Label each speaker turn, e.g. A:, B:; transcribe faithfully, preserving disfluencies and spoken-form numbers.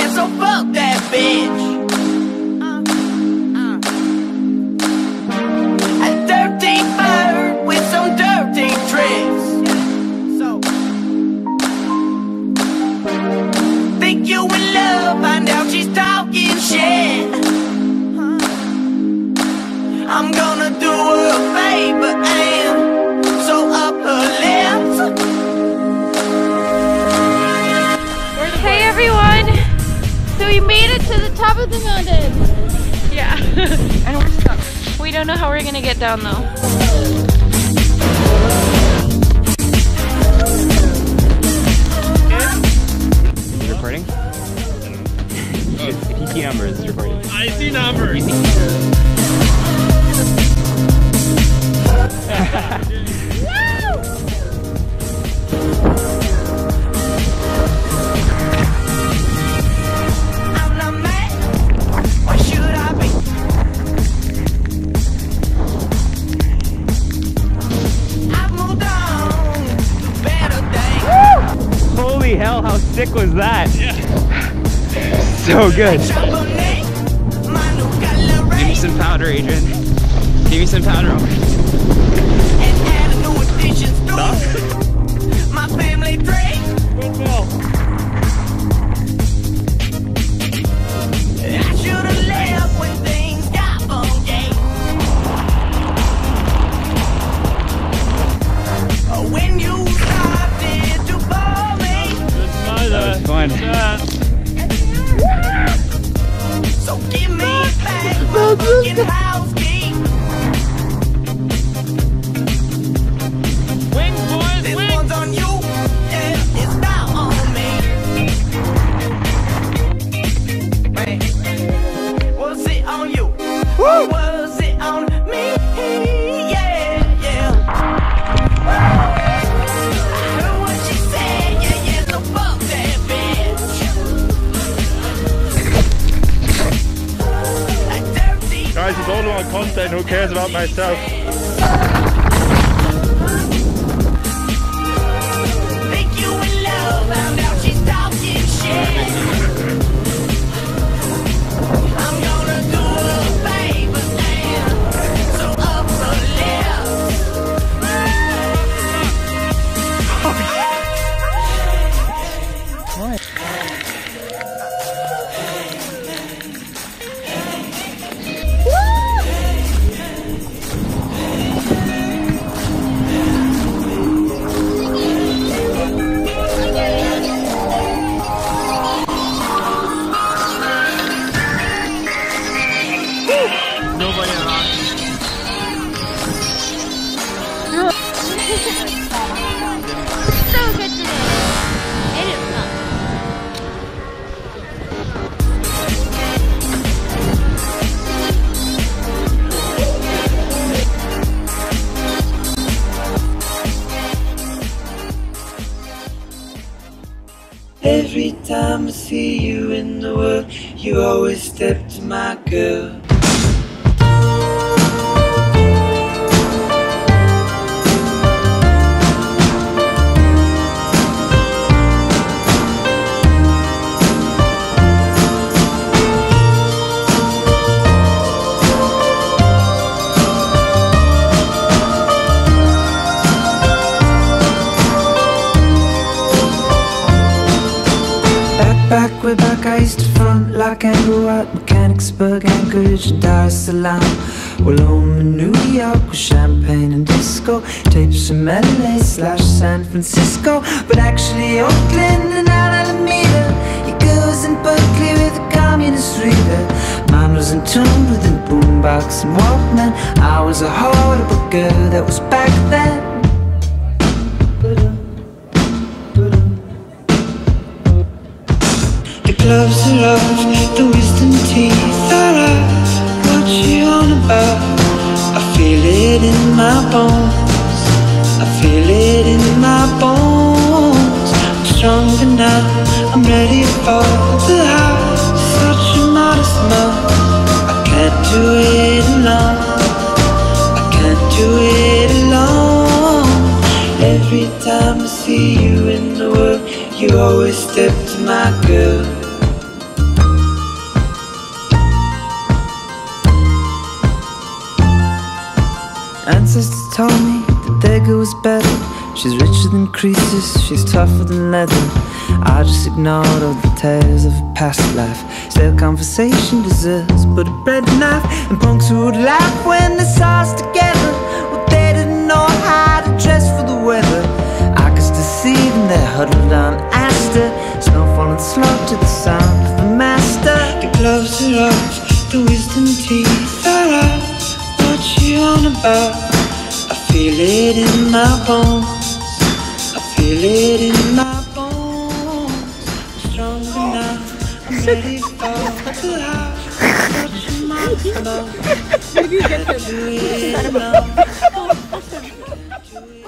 A: so fuck that bitch. A dirty bird with some dirty tricks. So think you in love, find out she's talking shit. I'm gonna do her a favor and sew up her lips.
B: Hey everyone! So we made it to the top of the mountain. Yeah. And we're stuck. We don't know how we're gonna get down though.
C: Recording? It's the P T numbers recording.
D: I see numbers.
C: Holy hell, how sick was that?
D: Yeah.
C: So good. Give me some powder, Adrian. Give me some powder. Stop.
A: My family drink.
D: Good ball.
A: I should have left when things got funky. When you started to bore me.
D: Good smile.
C: That was fun.
A: So give me back my fucking house key.
D: Wings, boys,
A: This
D: wings.
A: one's on you, yeah, it's not on me. Wait, was it on you? Or was it on me? Yeah, yeah. I heard what she said, yeah, yeah, so fuck that bitch. A dirty
D: Guys, it's all about content. Who cares about myself?
A: think you in love, found out she's talking shit. I'm gonna do her a favor and sew up her
D: Nobody around.
B: So good today. It is fun.
A: Every time I see you in the world, you always step to my girl. Back, way back, I used to front like Kangaroo at Mechanicsburg, Anchorage, Dar es Salaam. Well, home in New York with champagne and disco, tapes from L A slash San Francisco, but actually Oakland and Alameda. Your girls in Berkeley with a communist reader. Mine was in tune with a boombox and Walkman. I was a horrible girl that was back then. Gloves are off, the wisdom teeth are out. What you on about? I feel it in my bones. I feel it in my bones. I'm stronger now, I'm ready for the house. Such a modest mouth. I can't do it alone. I can't do it alone. Every time I see you in the world, you always step to my girl. Ancestors told me that their girl was better. She's richer than Croesus, she's tougher than leather. I just ignored all the tales of a past life. Stale conversation deserves but a bread knife. And punks who would laugh when they saw us together, well, they didn't know how to dress for the weather. I could still see them there huddled on Astor, snow falling slow to the sound of the master. The gloves are off, the wisdom teeth are out. What you on about? I feel it in my bones, I feel it in my bones. I'm stronger now, I'm ready for the house. Touching my flow, I do it now.